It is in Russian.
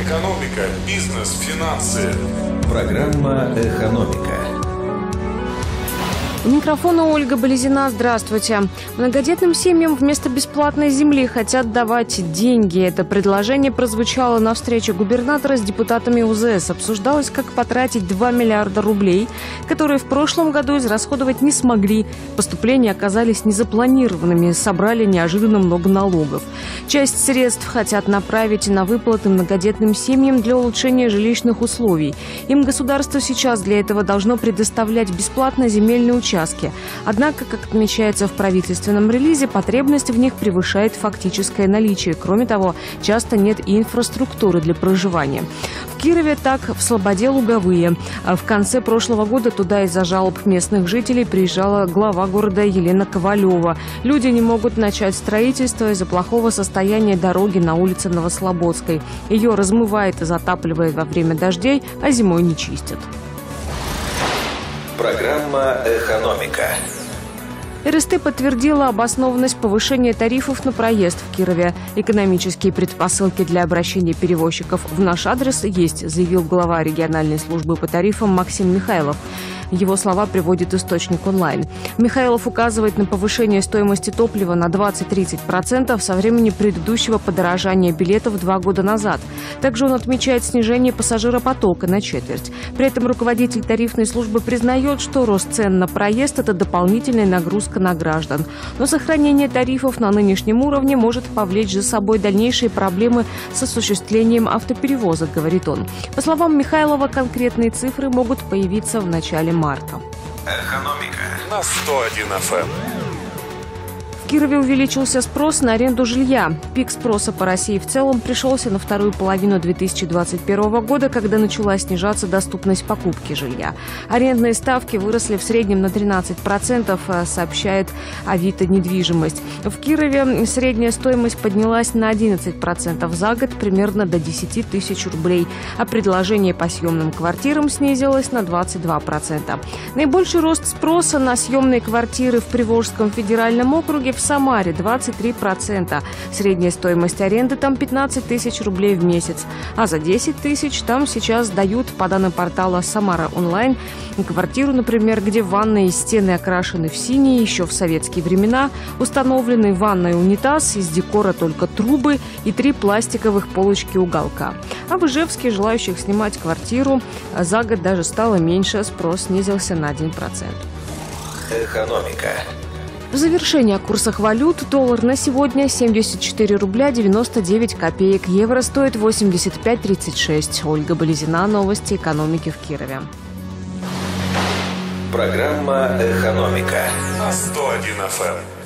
Экономика, бизнес, финансы. Программа «Экономика». У микрофона Ольга Болезина. Здравствуйте. Многодетным семьям вместо бесплатной земли хотят давать деньги. Это предложение прозвучало на встрече губернатора с депутатами УЗС. Обсуждалось, как потратить 2 миллиарда рублей, которые в прошлом году израсходовать не смогли. Поступления оказались незапланированными, собрали неожиданно много налогов. Часть средств хотят направить на выплаты многодетным семьям для улучшения жилищных условий. Им государство сейчас для этого должно предоставлять бесплатно земельные участки. Однако, как отмечается в правительственном релизе, потребность в них превышает фактическое наличие. Кроме того, часто нет и инфраструктуры для проживания. В Кирове так, в Слободе Луговые. В конце прошлого года туда из-за жалоб местных жителей приезжала глава города Елена Ковалева. Люди не могут начать строительство из-за плохого состояния дороги на улице Новослободской. Ее размывает и затапливает во время дождей, а зимой не чистят. Программа «Экономика». РСТ подтвердила обоснованность повышения тарифов на проезд в Кирове. Экономические предпосылки для обращения перевозчиков в наш адрес есть, заявил глава региональной службы по тарифам Максим Михайлов. Его слова приводит источник онлайн. Михайлов указывает на повышение стоимости топлива на 20-30% со времени предыдущего подорожания билетов 2 года назад. Также он отмечает снижение пассажиропотока на четверть. При этом руководитель тарифной службы признает, что рост цен на проезд – это дополнительная нагрузка на граждан. Но сохранение тарифов на нынешнем уровне может повлечь за собой дальнейшие проблемы с осуществлением автоперевозок, говорит он. По словам Михайлова, конкретные цифры могут появиться в начале марта. Экономика На 101 FM. В Кирове увеличился спрос на аренду жилья. Пик спроса по России в целом пришелся на вторую половину 2021 года, когда начала снижаться доступность покупки жилья. Арендные ставки выросли в среднем на 13%, сообщает Авито недвижимость. В Кирове средняя стоимость поднялась на 11% за год, примерно до 10 тысяч рублей, а предложение по съемным квартирам снизилось на 22%. Наибольший рост спроса на съемные квартиры в Приволжском федеральном округе в Самаре 23%. Средняя стоимость аренды там 15 тысяч рублей в месяц. А за 10 тысяч там сейчас дают, по данным портала «Самара онлайн», квартиру, например, где ванная и стены окрашены в синий, еще в советские времена, установлены ванна и унитаз, из декора только трубы и 3 пластиковых полочки уголка. А в Ижевске желающих снимать квартиру за год даже стало меньше, спрос снизился на 1%. «Экономика». В завершение о курсах валют. Доллар на сегодня 74 рубля 99 копеек. Евро стоит 85,36. Ольга Болезина. Новости экономики в Кирове. Программа «Экономика» На 101 FM.